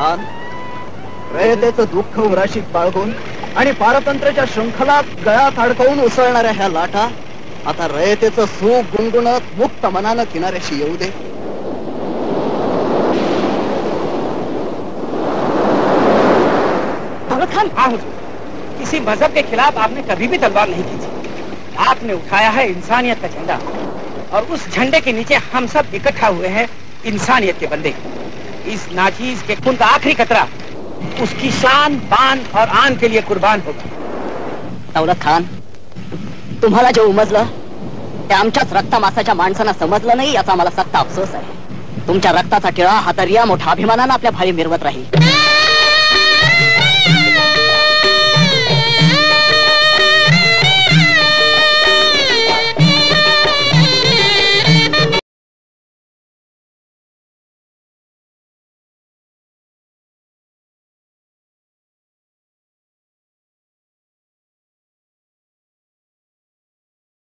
खान, रयतेचं दुःख उराशीत बाळगून आणि पारतंत्र्याच्या शृंखलात गळ्यात अडकवून उसळणाऱ्या ह्या लाटा आता रयतेचं सुख गुणगुणत मुक्त मनानं किनाऱ्याशी येऊ दे. दौलत खान, हाँ हुजूर, किसी मजहब के खिलाफ आपने कभी भी तलवार नहीं खींची। आपने उठाया है इंसानियत का झंडा और उस झंडे के नीचे हम सब इकट्ठा हुए हैं इंसानियत के बंदे। इस नाचीज के खून का आखिरी कतरा उसकी शान, बान और आन के लिए कुर्बान होगा। दौलत खान, तुम्हाला जे उमजलं ते आमच्याच रक्तामासाच्या माणसांना समजलं नाही याचा मला सत्ता अफसोस आहे. तुमच्या रक्ताचा टिळा हा तर या मोठ्या अभिमानानं आपल्या भावी मिरवत राहील.